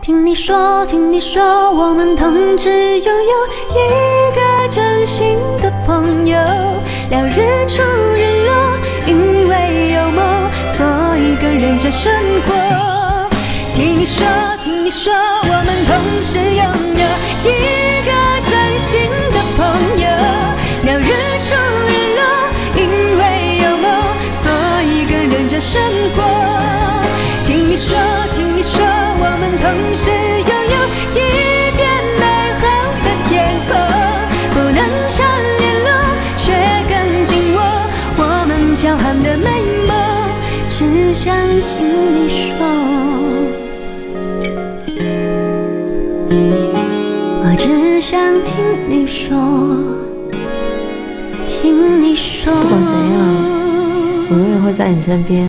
听你说，听你说，我们同只拥有一个真心的朋友。聊日出日落，因为有梦，所以更认真生活。听你说，听你说，我们同时拥有一个真心的朋友。聊日出日落，因为有梦，所以更认真生活。听你说，听你说，我们同时拥有一片美好的天空，不能常联络，却更紧握我们交换的美梦，只想听你说，我只想听你说，听你说。 不管怎样，我永远会在你身边。